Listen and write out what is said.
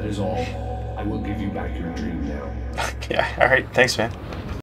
That is all. I will give you back your dream now. Yeah, alright, thanks, man.